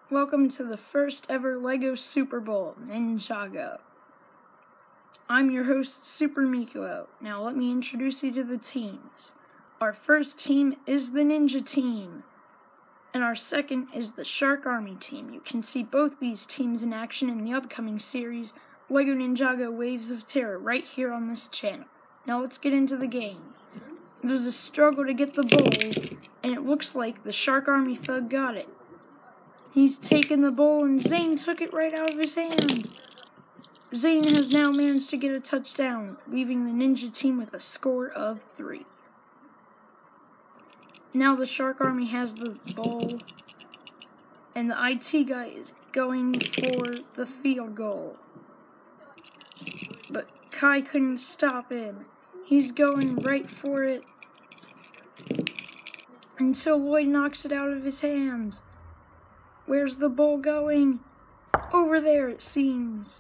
Welcome to the first ever LEGO Super Bowl, Ninjago. I'm your host, Super Miko. Now let me introduce you to the teams. Our first team is the Ninja Team, and our second is the Shark Army Team. You can see both these teams in action in the upcoming series, LEGO Ninjago Waves of Terror, right here on this channel. Now let's get into the game. There's a struggle to get the bowl, and it looks like the Shark Army Thug got it. He's taken the bowl, and Zane took it right out of his hand. Zane has now managed to get a touchdown, leaving the Ninja Team with a score of 3. Now the Shark Army has the bowl, and the IT guy is going for the field goal. But Kai couldn't stop him. He's going right for it until Lloyd knocks it out of his hand. Where's the bowl going? Over there, it seems.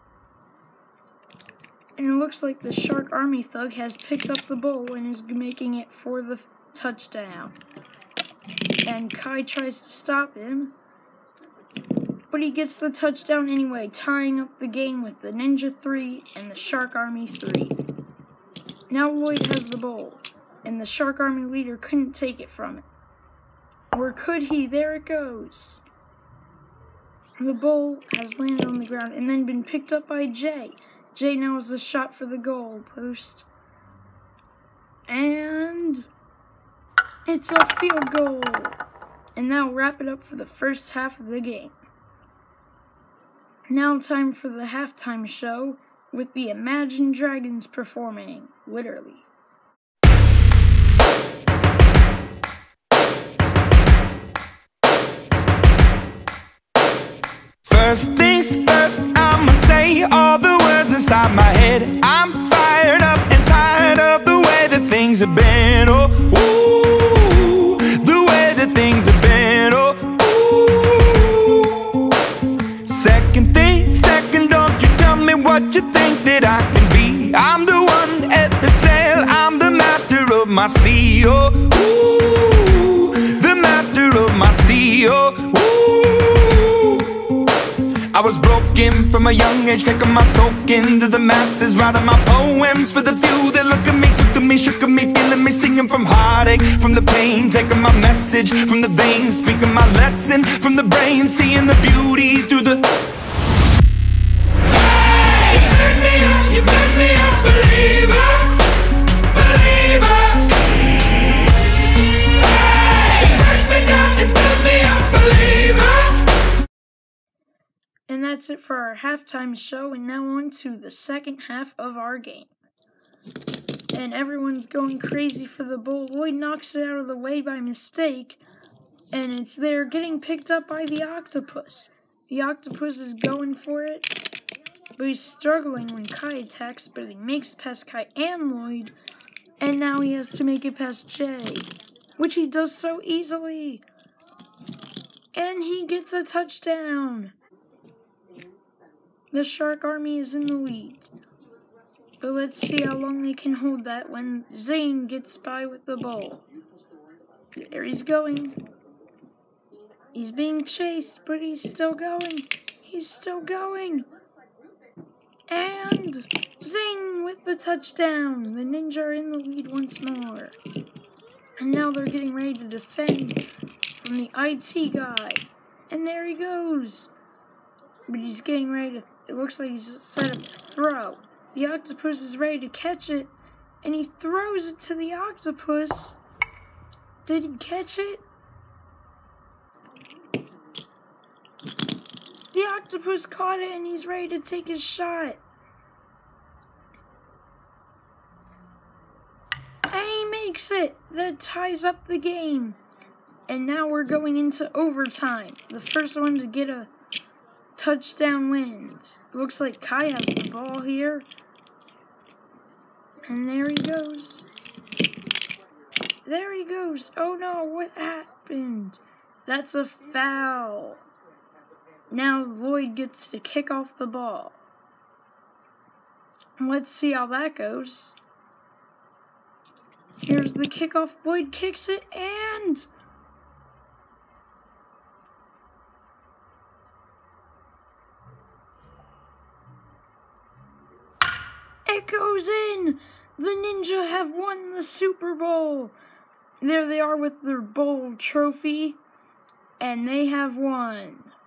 And it looks like the Shark Army Thug has picked up the bowl and is making it for the touchdown. And Kai tries to stop him, but he gets the touchdown anyway, tying up the game with the Ninja 3 and the Shark Army 3. Now Lloyd has the bowl, and the Shark Army leader couldn't take it from it. Or could he? There it goes. The bowl has landed on the ground and then been picked up by Jay. Jay now has a shot for the goal post. And it's a field goal. And that'll wrap it up for the first half of the game. Now time for the halftime show with the Imagine Dragons performing, literally. First things first, I'ma say all the words inside my head. I'm fired up and tired of the way that things have been. Oh, ooh, the way that things have been. Oh, ooh. Second thing, second, don't you tell me what you think that I can be. I'm the one at the sail, I'm the master of my sea. Oh, ooh, the master of my sea. Oh, ooh. I was broken from a young age, taking my soak into the masses, writing my poems for the few that look at me, took to me, shook at me, feeling me, singing from heartache, from the pain, taking my message from the veins, speaking my lesson from the brain, seeing the beauty through the... Hey, you burn me up, believer, believer. Hey, you burn me down, you burn me up, believer. And that's it for our halftime show, and now on to the second half of our game. And everyone's going crazy for the bowl. Lloyd knocks it out of the way by mistake, and it's there getting picked up by the octopus. The octopus is going for it, but he's struggling when Kai attacks, but he makes it past Kai and Lloyd, and now he has to make it past Jay, which he does so easily. And he gets a touchdown. The Shark Army is in the lead. But let's see how long they can hold that when Zane gets by with the bowl. There he's going. He's being chased, but he's still going. He's still going. And Zane with the touchdown. The Ninja are in the lead once more. And now they're getting ready to defend from the IT guy. And there he goes. But he's getting ready to... It looks like he's set up to throw. The octopus is ready to catch it, and he throws it to the octopus. Did he catch it? The octopus caught it, and he's ready to take his shot. And he makes it. That ties up the game. And now we're going into overtime. The first one to get a touchdown wins. Looks like Kai has the ball here. And there he goes. There he goes. Oh no, what happened? That's a foul. Now Lloyd gets to kick off the ball. Let's see how that goes. Here's the kickoff. Lloyd kicks it and It goes in! The Ninja have won the Super Bowl! There they are with their bowl trophy, and they have won.